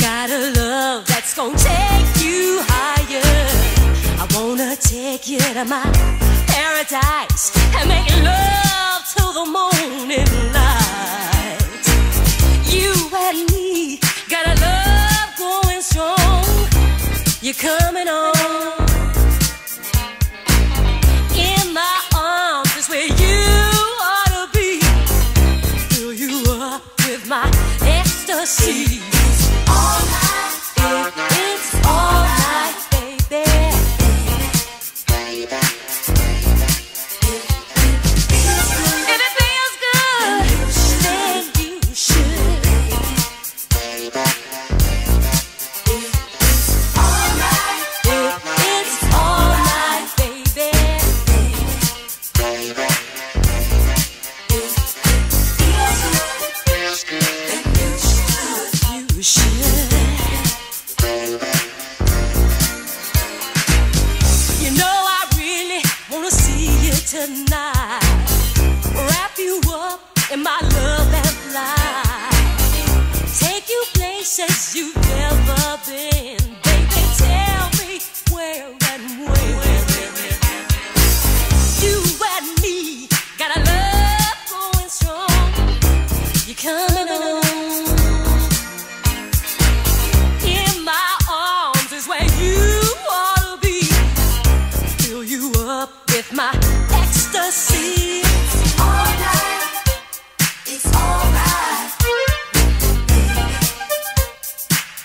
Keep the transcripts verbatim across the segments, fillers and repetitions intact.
got a love that's gonna take you higher. I wanna take you to my paradise and make love till the morning light. You and me got a love going strong. You're coming on. In my arms is where you ought to be. Fill you up with my ecstasy. All night, it's all night, baby. Baby. If it feels good, then you should. All night, it's all night, baby. You should. You know I really wanna see you tonight. Wrap you up in my love and fly. Take you places you've never been. Baby, tell me where and when. You and me got a love going strong. You're coming on. In my arms is where you ought to be. Fill you up with my ecstasy. All night, it's all right.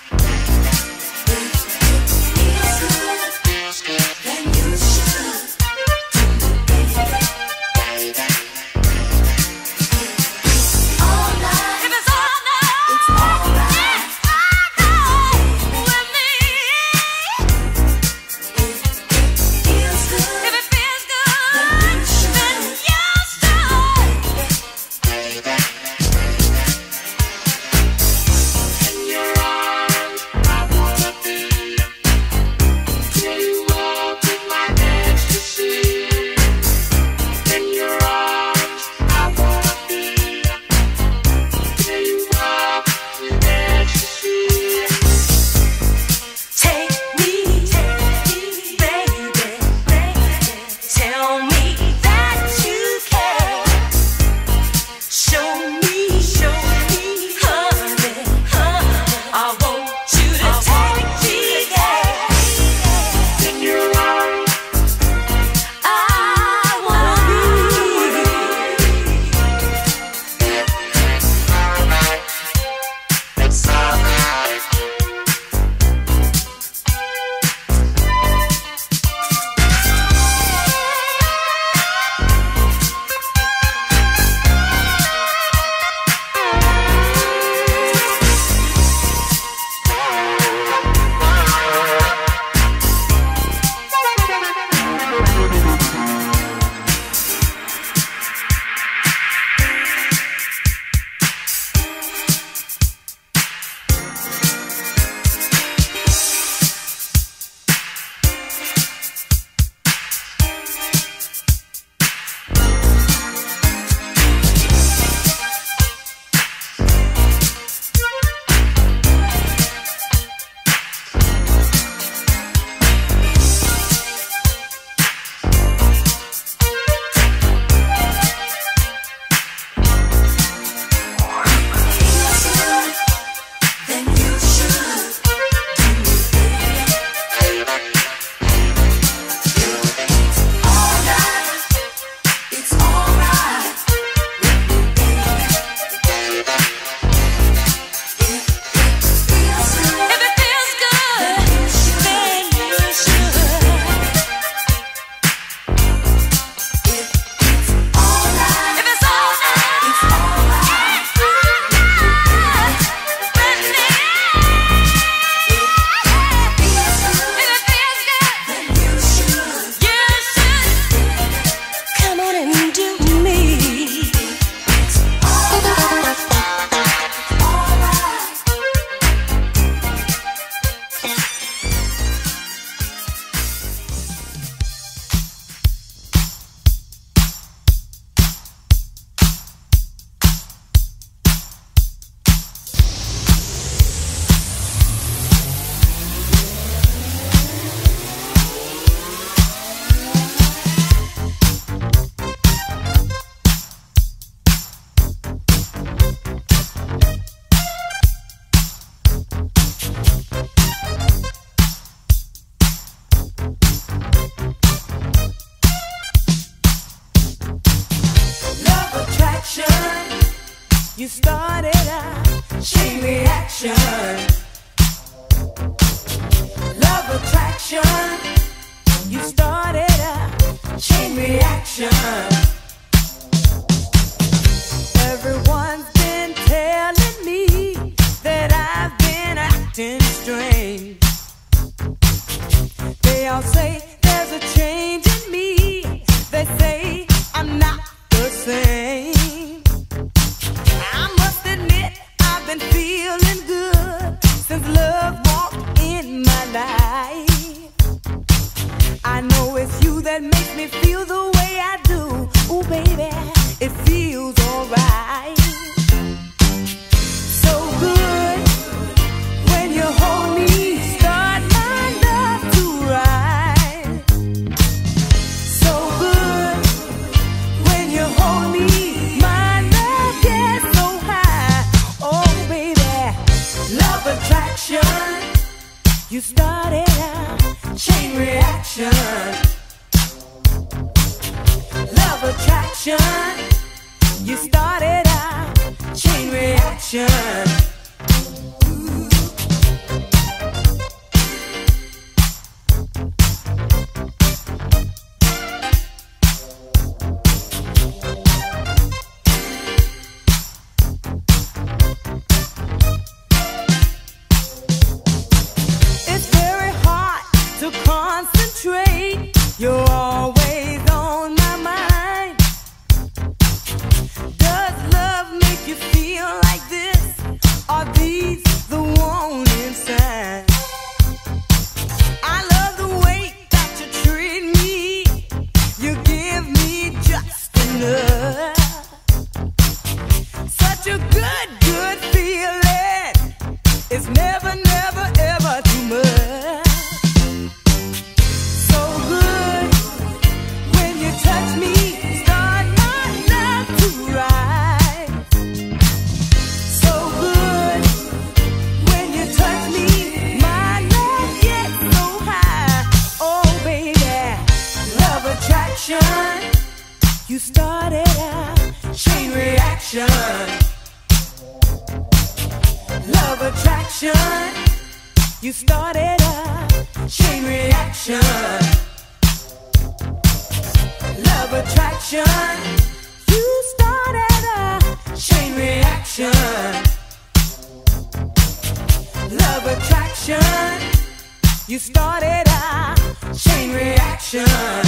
You started a chain reaction. Love attraction. You started a chain reaction. Everyone's been telling me that I've been acting strange. They all say there's a change in me. They say I'm not the same. I must admit I've been feeling good since love walked in my life. I know it's you that makes me feel the way I do. Ooh, baby, it feels alright. So good when you hold me, start my love to rise. So good when you hold me, my love gets so high. Oh, baby, love attraction. You started a chain reaction. Love attraction. You started a chain reaction. Concentrate, you're always on my mind. Does love make you feel like this? Are these the warning signs? I love the way that you treat me. You give me just enough. Such a good, good feeling. It's never, never, ever too much. You started a chain reaction. Love attraction. You started a chain reaction. Love attraction. You started a chain reaction. Love attraction. You started a chain reaction.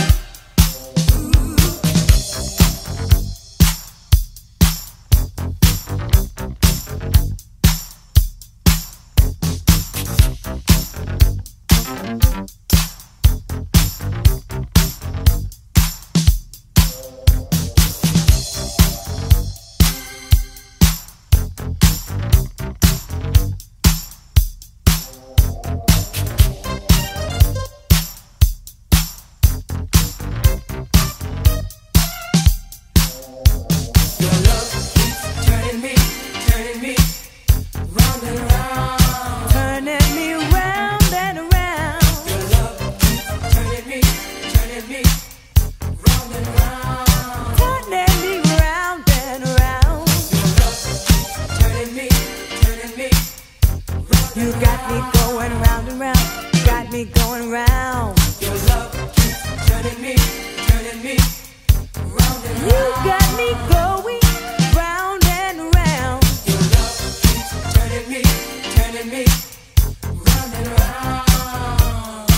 You got me going round and round, got me going round. Your love keeps turning me, turning me round and round. You got me going round and round. Your love keeps turning me, turning me round and round.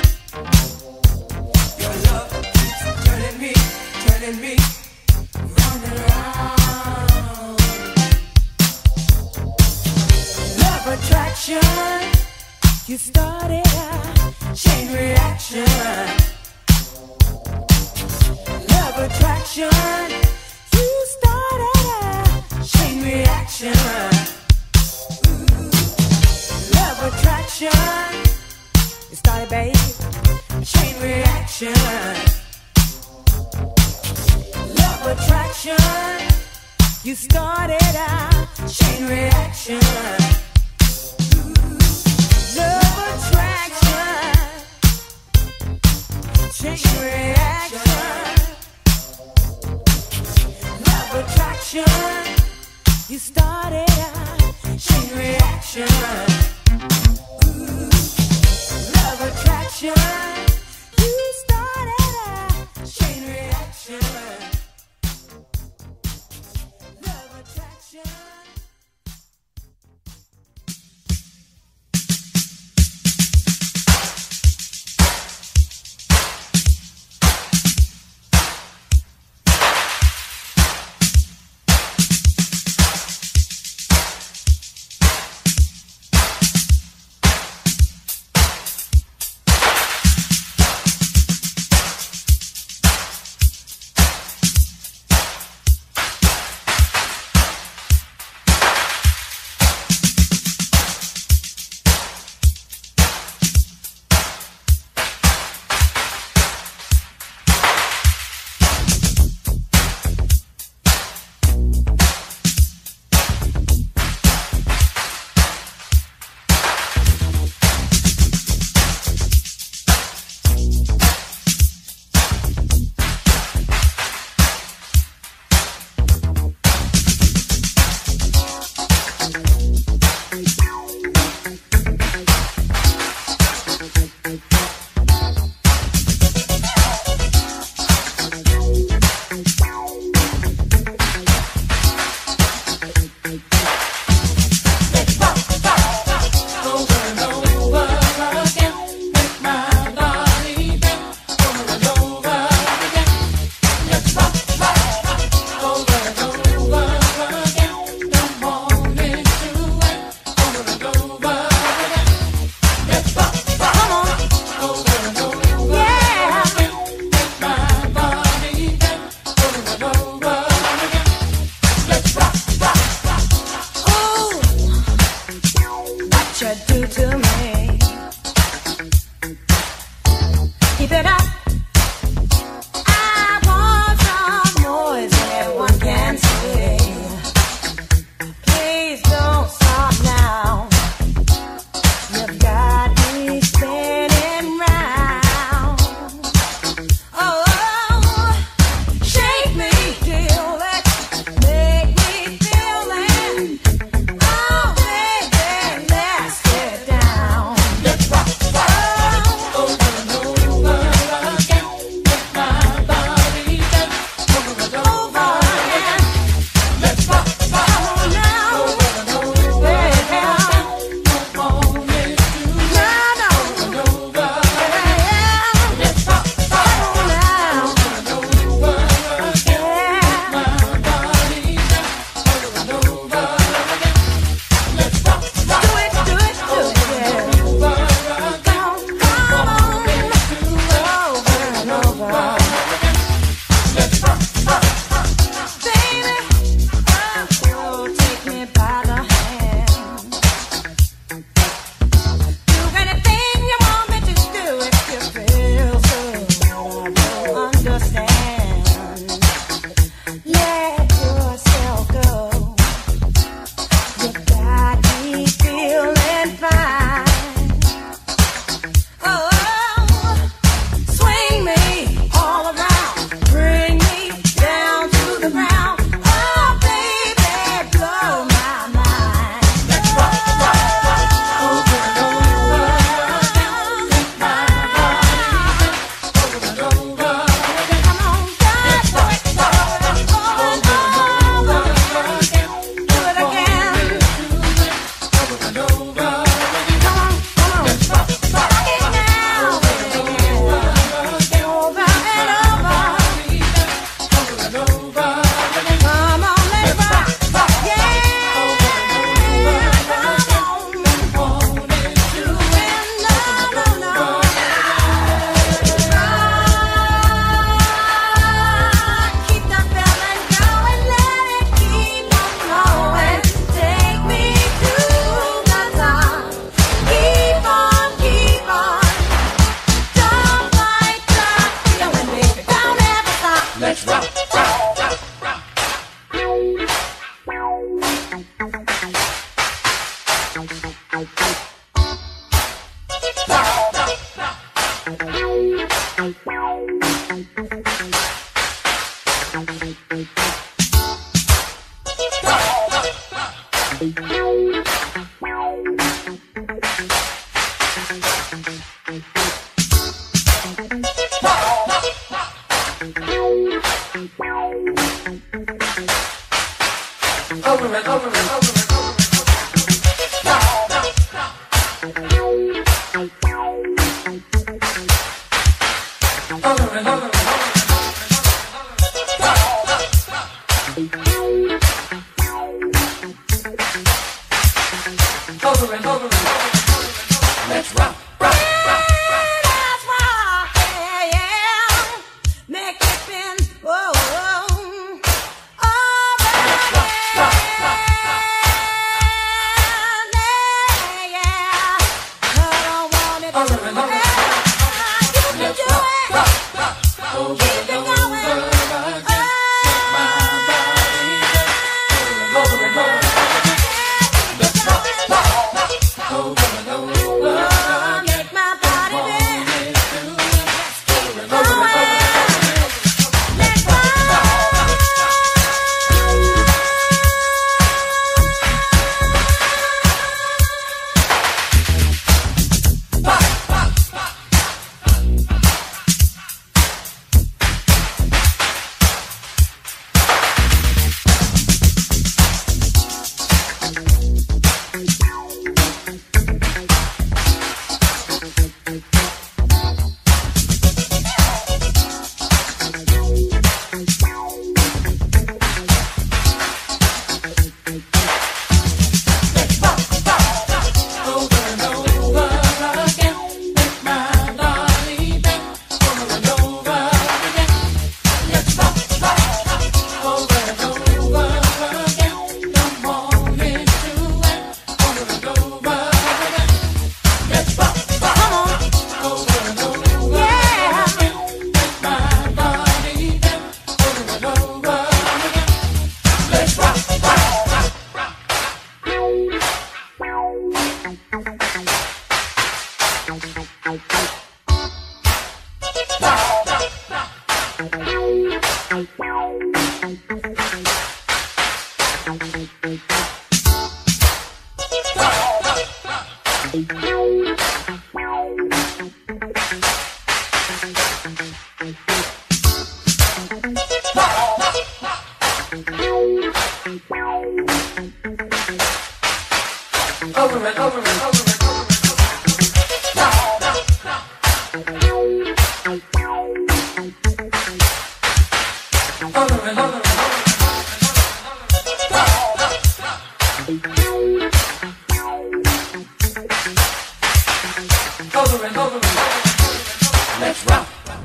Your love keeps turning me, turning me round and round. Love attraction. You started a chain reaction. Love attraction. You started a chain reaction. Love attraction. You started, babe. Chain reaction. Love attraction. You started a chain reaction. Love attraction, chain reaction. Love attraction, Rock, rock. over and over and over. Let's rock, rock, rock, rock. Let's rock, yeah, yeah. Make it spin, whoa, whoa. Over let's rock, rock, rock, rock. Yeah, yeah. I don't want it over and over. Let's rock, rock, rock, over and over. Over and over and over and over. Let's rock.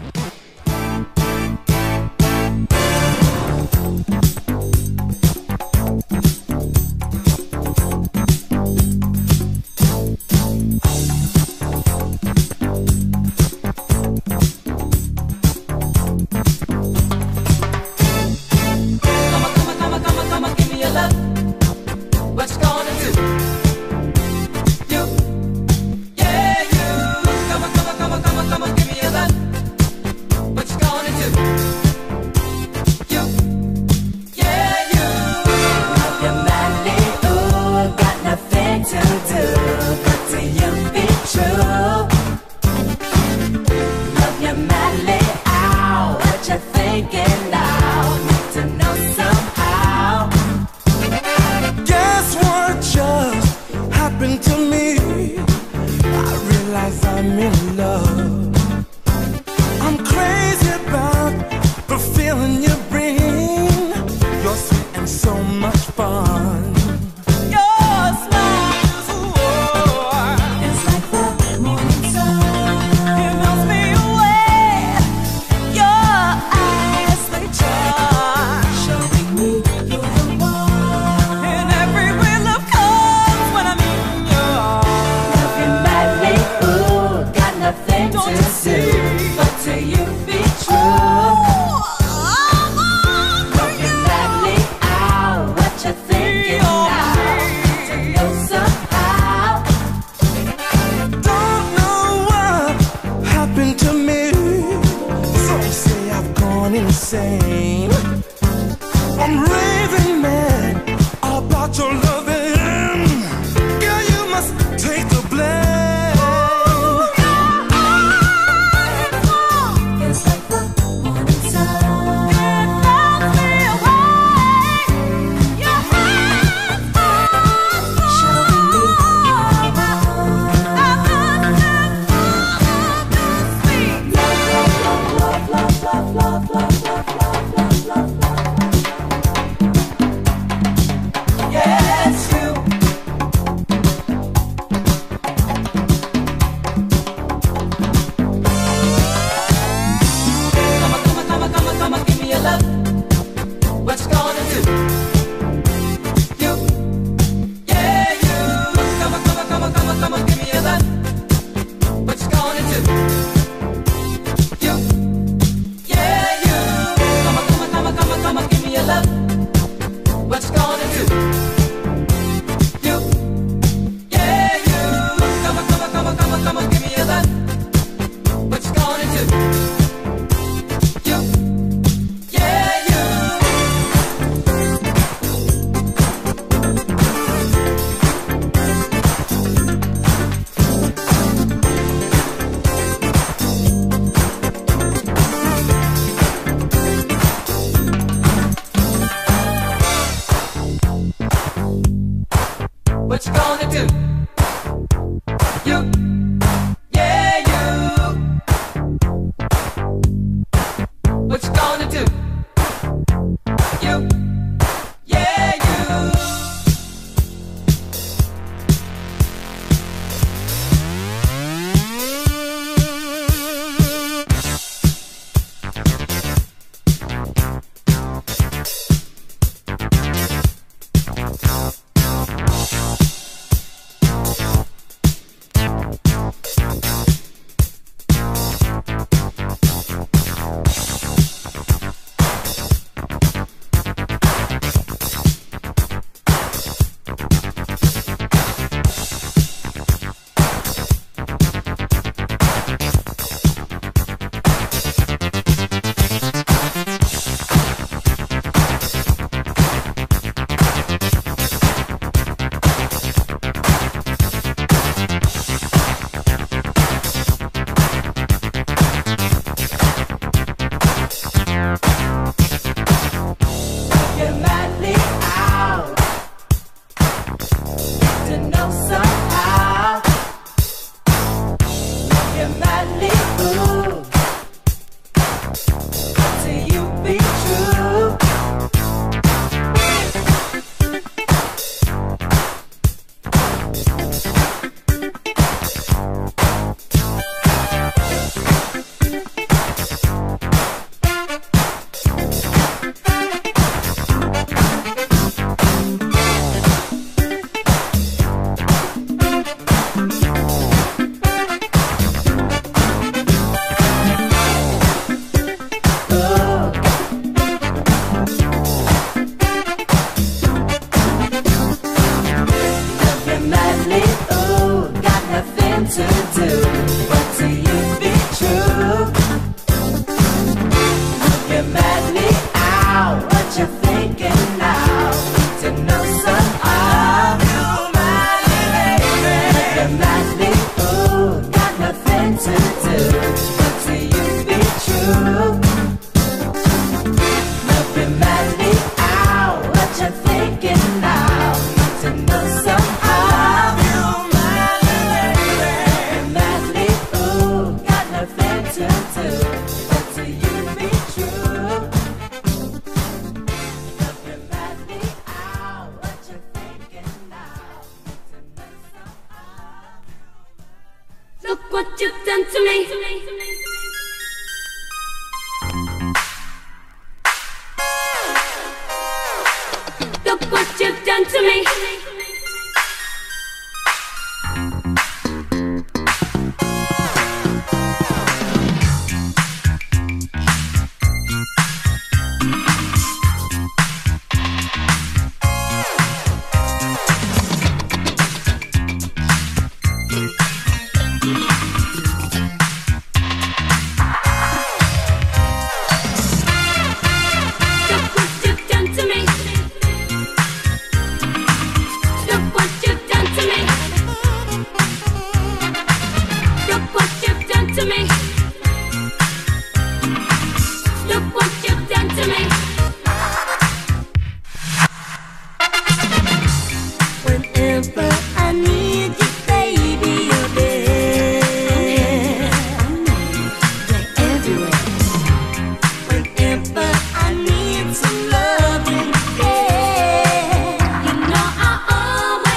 Insane. I'm raving mad about your loving. Girl, you must take the blame. It's like the morning sun. It melts me away. Your hands are showing me your love. I must have all of the sweet love, love, love, love, love, love, love, love, love. madly, ooh. To you be true. To do, but to you be true. Looking madly out, what you thinking now? To know some of you, madly, baby. Looking madly, ooh, got nothing to do, but to you be true. Looking madly out, what you thinking now? To know some of you. Look what you've done to me. Look what you've done to me.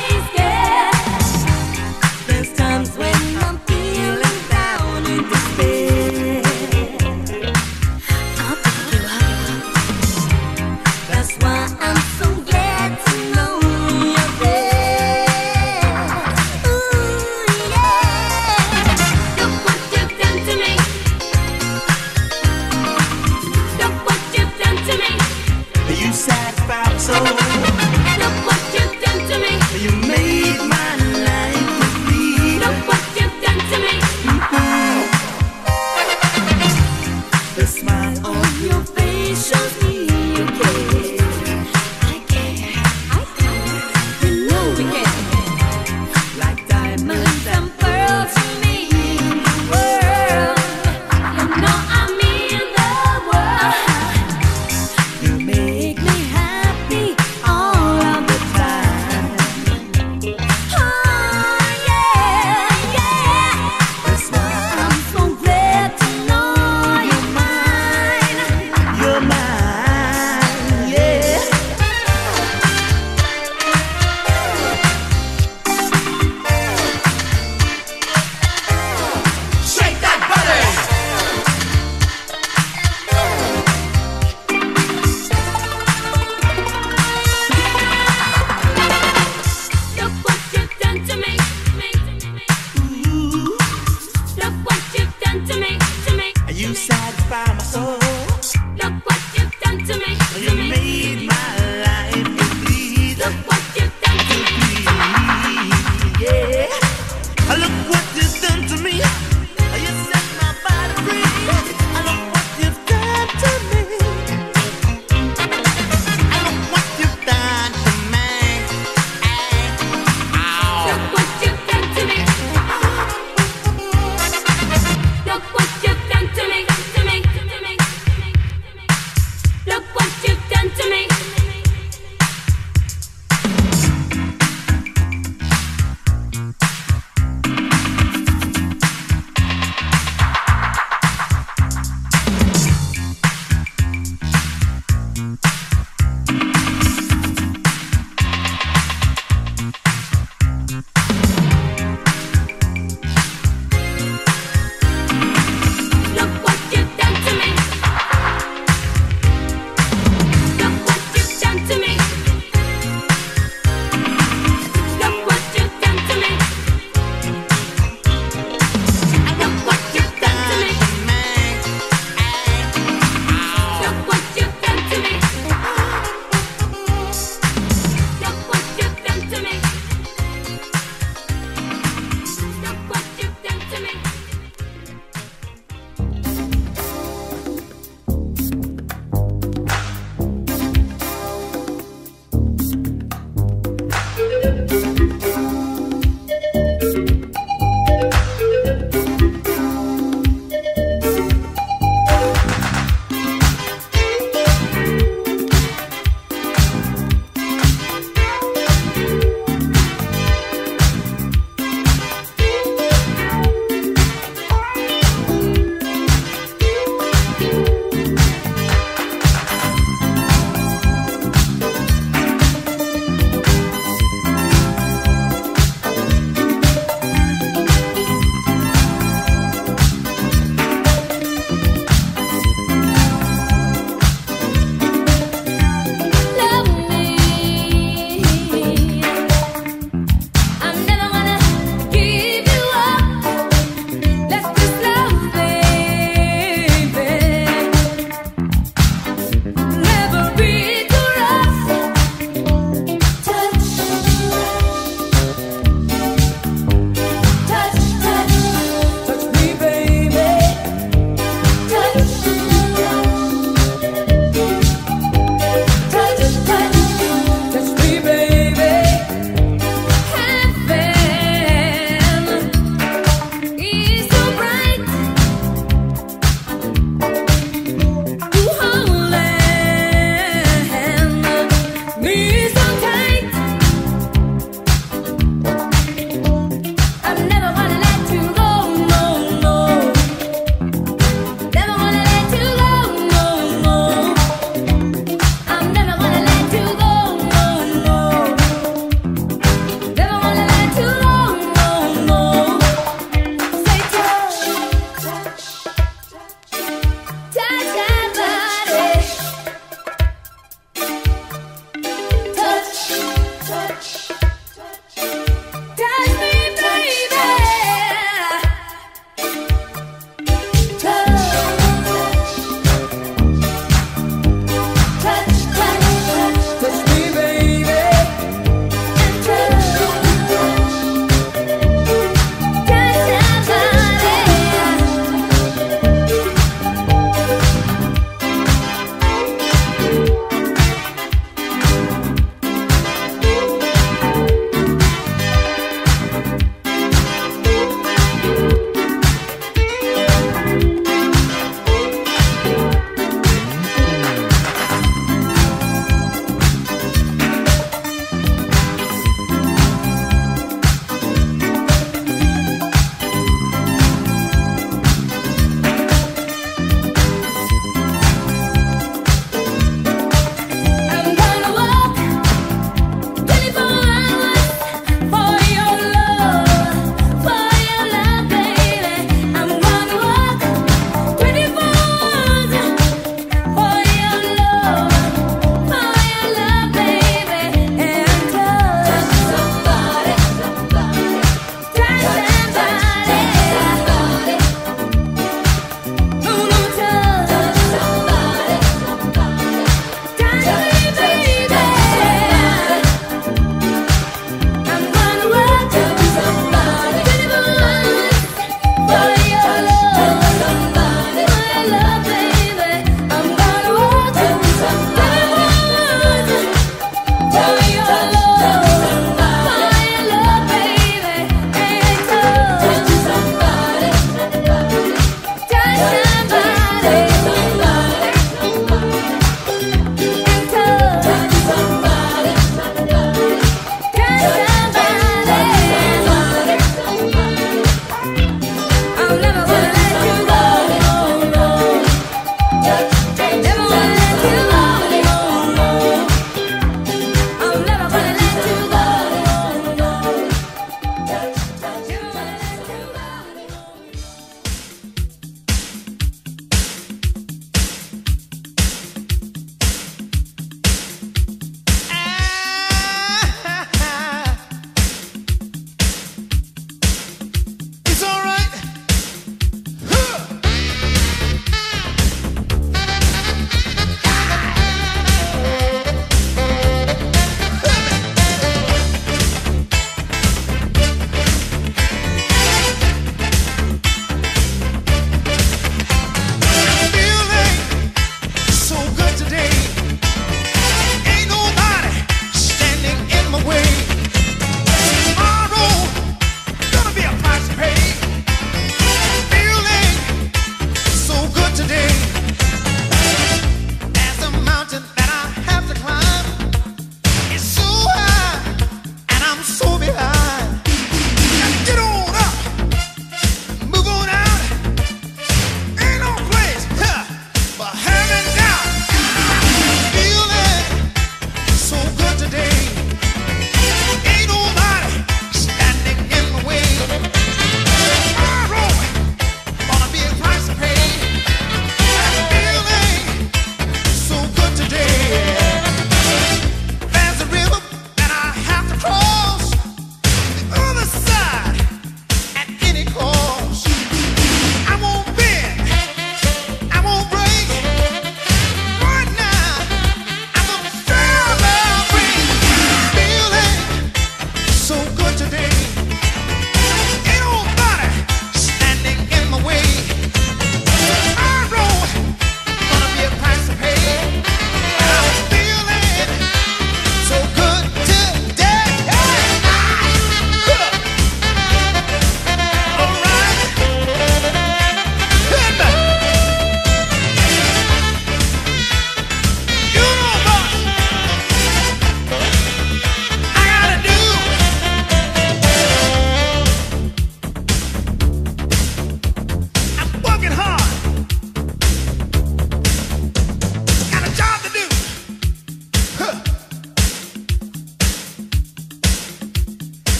When I'm feeling down in despair.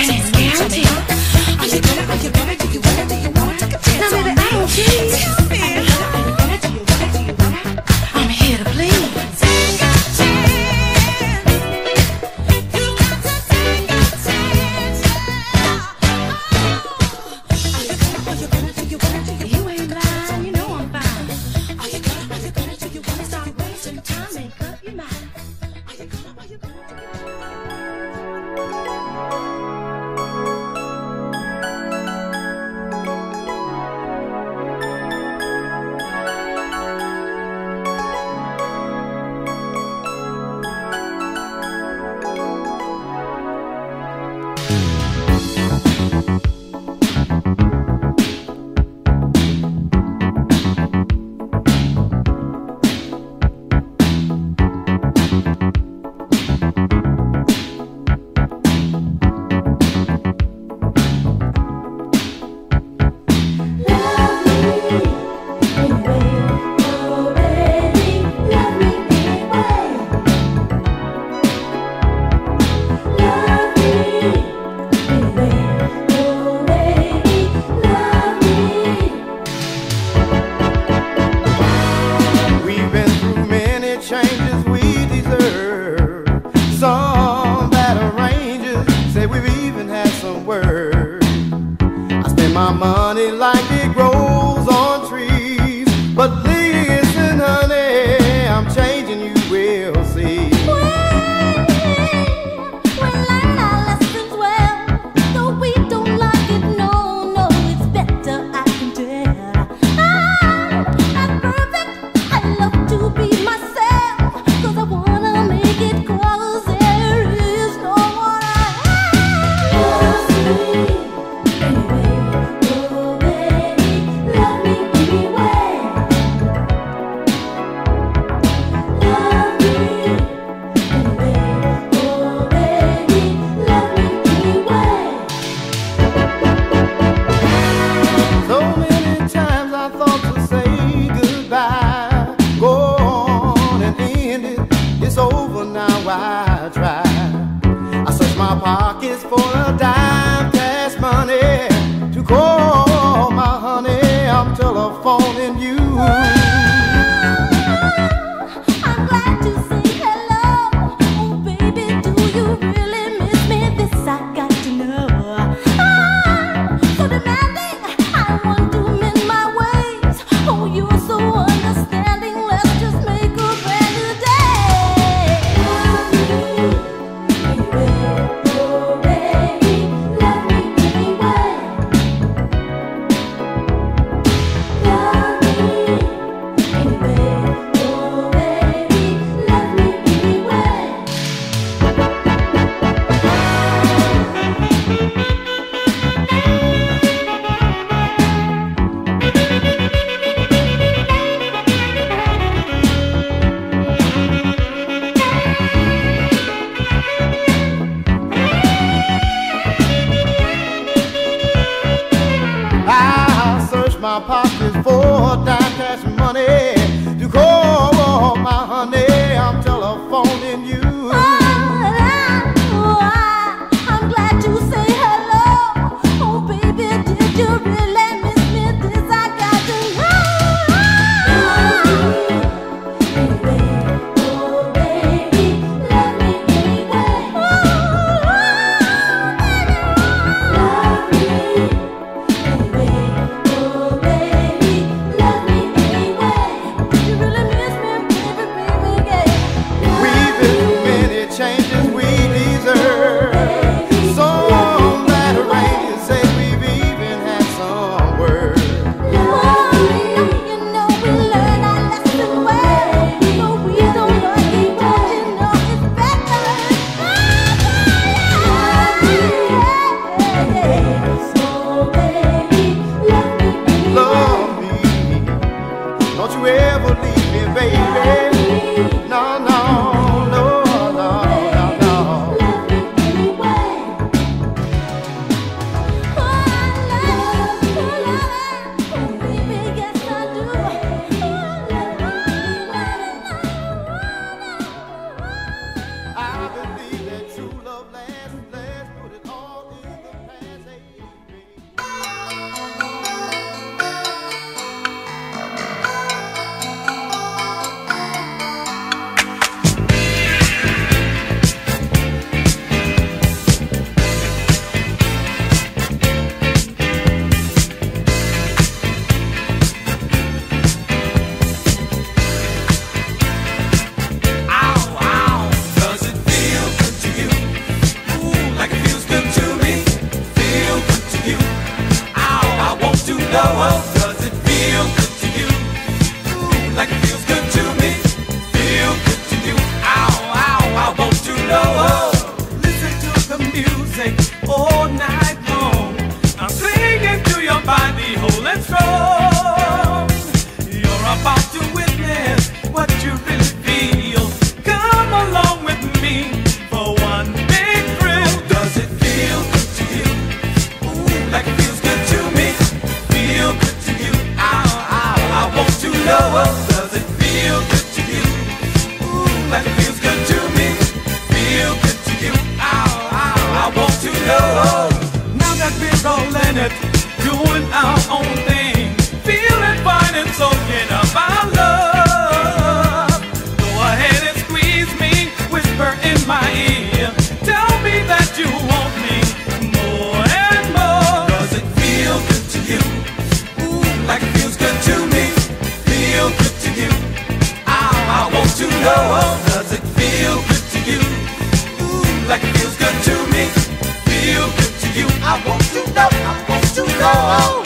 You really miss me, baby, baby, yeah. know. Does it feel good to you? Ooh, like it feels good to me. Feel good to you. Ow, ow, I want to know. Listen to the music all night long. I'm clinging to your body, whole and strong. You're about to witness what you really feel. Come along with me for one big thrill. Does it feel good to you? Ooh, like it feels good to me. Feel good to you. Ow, ow, I want to know. Does it feel good to you? Ooh, like it feels good to me. Feel good to you. Ow, ow, I want to know. Now that we're all in it, doing our own thing, feeling fine and soaking up our love. Go ahead and squeeze me, whisper in my ear. Tell me that you want me more and more. Does it feel good to you? Ooh, like it feels good to me. Feel good to you. Ow, I want to know. Does it feel good to you? Ooh, like it feels good to me. Feel good to you. I want to know. I want to know.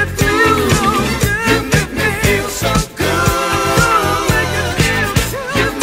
You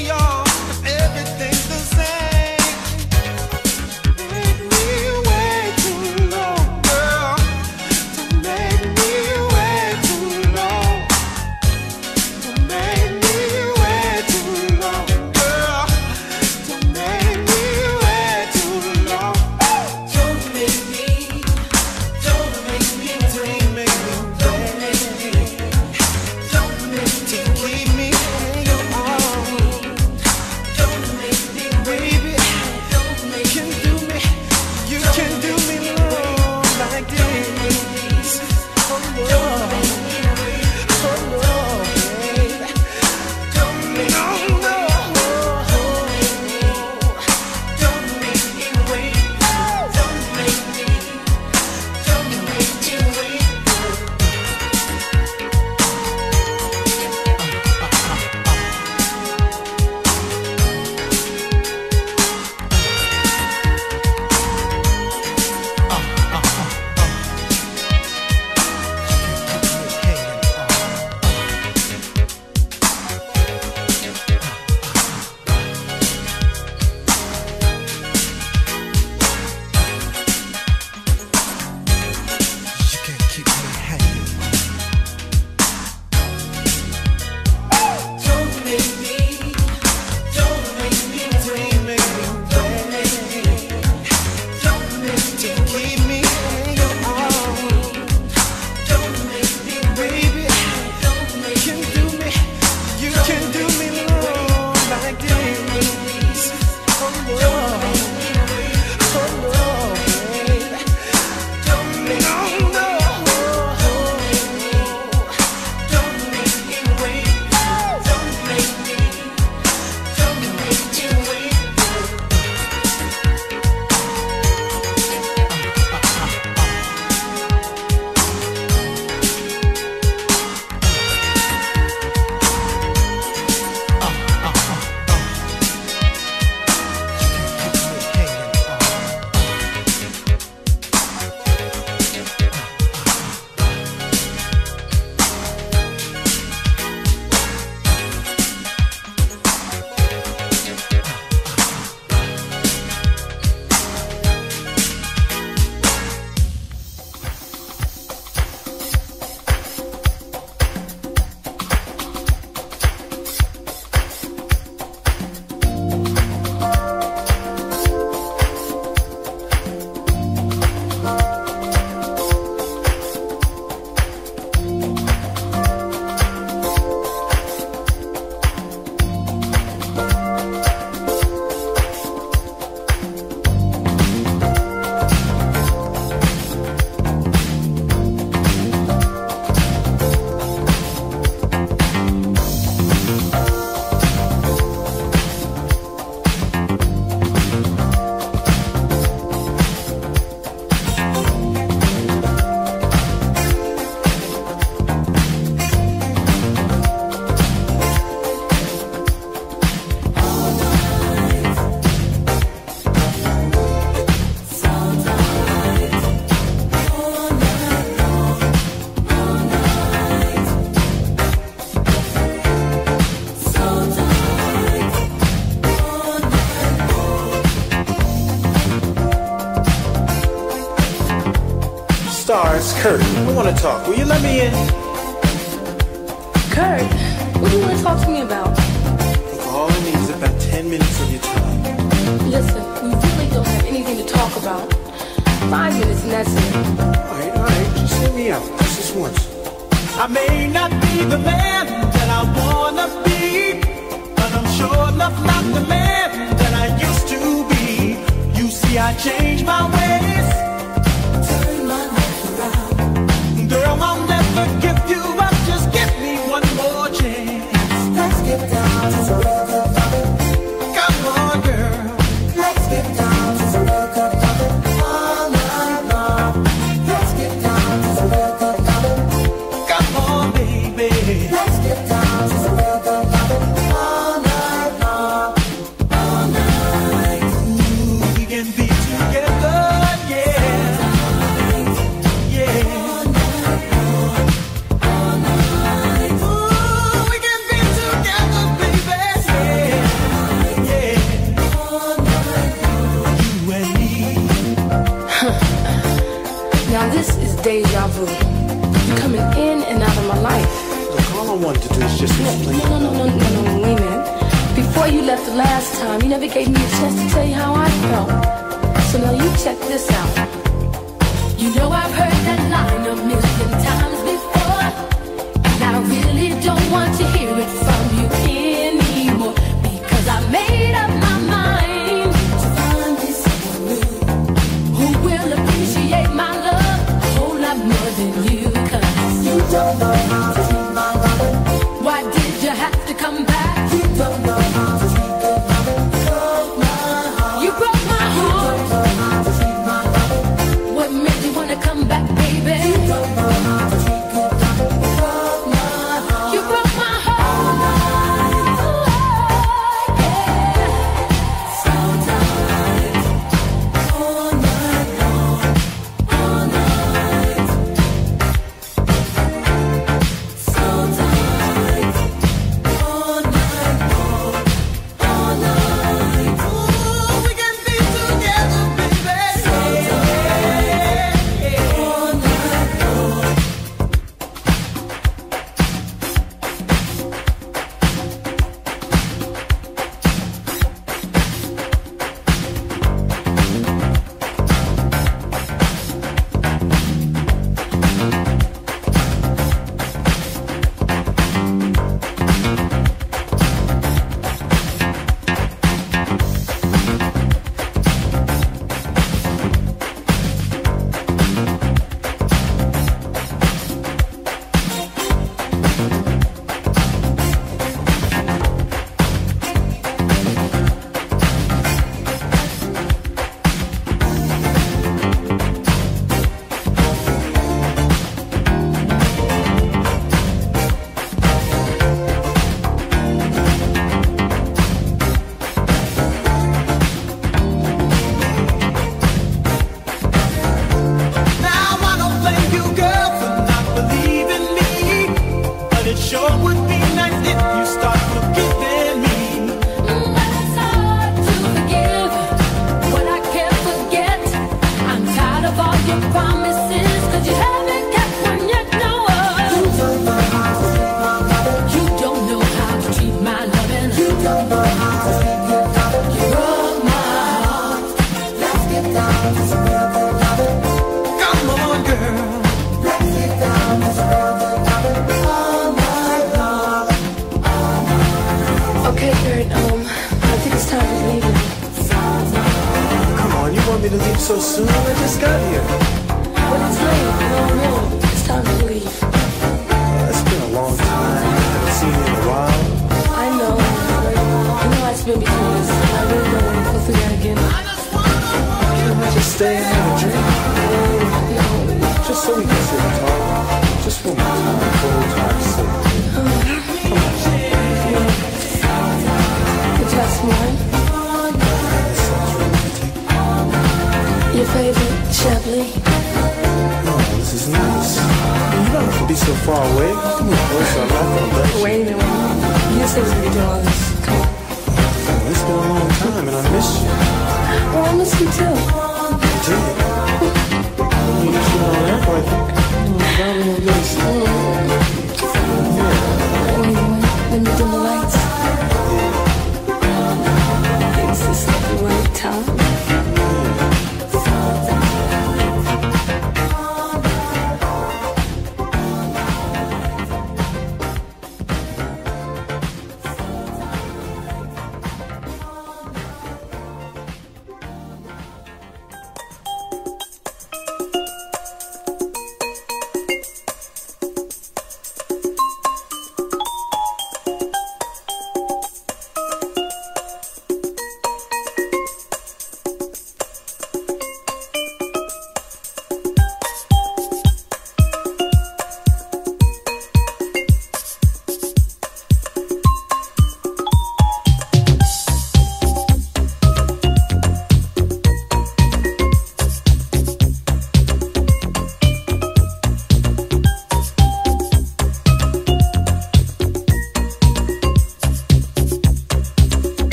Star, it's Kurt. I want to talk. Will you let me in? Kurt, what do you want to talk to me about? All I need is about ten minutes of your time. Listen, we really don't have anything to talk about. Five minutes and that's it. Alright, alright, just hear me out. Just this once. I may not be the man that I wanna be, but I'm sure enough not the man that I used to be. You see, I changed my ways, turn my life around. Girl, I'll never give you up, just give me one more chance. Let's get down to some real good loving. Come on, girl. Let's get down to some real good loving. All night long. Let's get down to some real good loving. Come on, baby. Let's get down to some real good loving. All night long. All night. Ooh, we can be together. is just No, explain. no, no, no, no, no, no, wait a minute. Before you left the last time, you never gave me a chance to tell you how I felt. So now you check this out. You know I've heard that line a million times before, and I really don't want to hear it from you anymore, because I made up my mind to find me someone new who will appreciate my love a whole lot more than you. Cause you don't know how to treat my love. Why did you have to come back? You don't know how to treat my love. You broke my heart. You don't know how to treat my love. What made you wanna come back, baby? You don't know how to treat my love. You broke my heart. Oh, yeah. Sometimes, all night long, all night. Sometimes, all night long, all night. Ooh, we can be together, baby. All night long. Now I don't blame you, girl, for not believing me, but it sure would be nice if you start forgiving me. But it's hard to forgive what I can't forget. I'm tired of all your promises, cause you haven't kept one yet, no. You don't know how to treat my loving. You don't know how to treat my loving. You don't know how to treat your loving. You broke my heart. Let's get down to some real good loving. Come on, girl. Let's get down to some real good loving. All night long. Okay, Kurt, um, I think it's time for leaving. Come on, you want me to leave so soon? I just got here. But it's late. No, no, it's time to leave. It's been a long time. I haven't seen you in a while. I know. But you know how it's been between us. I really don't want to go through that again. Can we just stay and have a drink? No. Just so we can sit and talk. Just one more time. Full time sit. A glass of wine? Sounds romantic. Your favorite, Chablis? No, this is nice. You don't have to be so far away. Come here, closer. I'm not gonna let you. Wait a minute, wait a minute. You said we could do all this. Come on. It's been a long time and I miss you. Well, I miss you too.